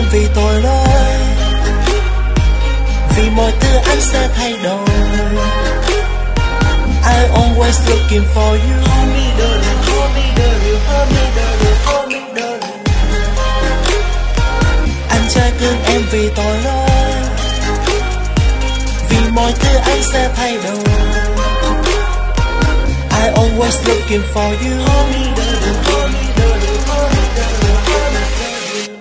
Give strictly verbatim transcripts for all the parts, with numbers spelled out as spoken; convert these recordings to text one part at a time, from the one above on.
vì tội lỗi, vì mọi thứ anh sẽ thay đổi. I always looking for you. Hold me darling, hold me darling, hold me darling, hold me darling. Anh trai thương em vì tội lỗi, vì mọi thứ anh sẽ thay đổi. I always looking for you. Hold me darling, hold me darling, hold me darling, hold me darling.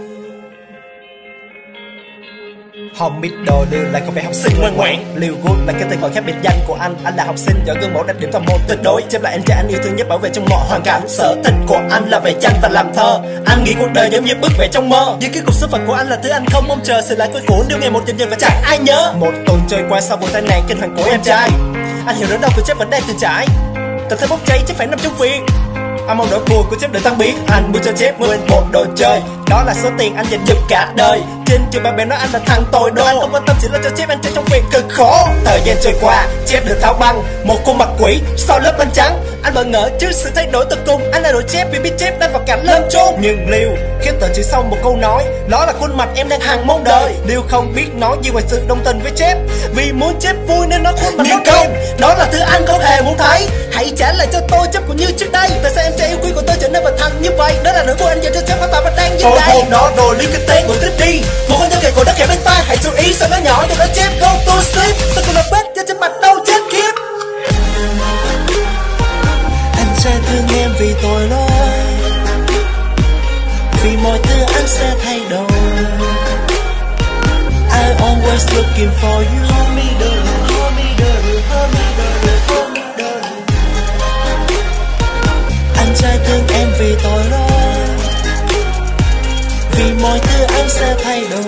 Hồng biết đồ lưu lại con bé học sinh ngoan ngoãn. Liều good là cái tên gọi khác biệt danh của anh. Anh là học sinh giỏi gương mẫu đặc điểm và môn tuyệt đối. Chép lại anh trai anh yêu thương nhất, bảo vệ trong mọi hoàn cảnh. Sở thích của anh là vẽ tranh và làm thơ. Anh nghĩ cuộc đời giống như bức vẽ trong mơ. Những cái cuộc số phận của anh là thứ anh không mong chờ. Sự lại cuối cuốn nếu ngày một dần dần và chẳng ai nhớ. Một tuần trôi qua sau vụ tai nạn kinh hoàng của em trai, anh hiểu nỗi đau của Chép vẫn đang từng trải. Tập thể bốc cháy Chép phải nằm trong viện. Anh mong nỗi buồn của Chép đừng tan biến. Anh mua cho Chép nguyên một đồ chơi, đó là số tiền anh dành dụm cả đời. Trên trường bạn bè nói anh là thằng tội đồ. Anh không quan tâm chỉ lo cho Chép anh trai trong việc cực khổ. Thời gian trôi qua, Chép được tháo băng một khuôn mặt quỷ sau lớp bánh trắng. Anh bỡ ngỡ trước sự thay đổi tận cùng. Anh là đội Chép vì biết Chép đang vào cảnh lâm chung. Nhưng Liêu khiến tờ chỉ sau một câu nói, đó là khuôn mặt em đang hàng mong đợi. Liêu không biết nói gì ngoài sự đồng tình với Chép, vì muốn Chép vui nên nó khuôn mặt nhưng không, đó là thứ anh không hề muốn thấy. Hãy trả lại cho tôi Chép cũng như trước đây. Tại sao em trai yêu quý của tôi trở nên vật thành như vậy? Đó là nỗi buồn anh dành cho Chép và ta vẫn đang như đây. Hôm đó đồ Liêu cái tên ngồi tiếp đi, một con nhớ kề cổ đất kề bên tai. Hãy chú ý sao nó nhỏ cho nó Chép go to sleep. Sao còn là vết cho trên mặt đâu chết kiếp. Anh trai thương em vì tội lỗi, vì mọi thứ anh sẽ thay đổi. I always looking for you. Hold me darling, hold me darling, hold me darling, hold me darling. Anh trai thương em vì tội lỗi, vì mọi thứ anh sẽ thay đổi.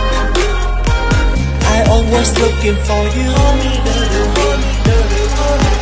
I always looking for you. Hold me darling, hold me darling, hold me darling.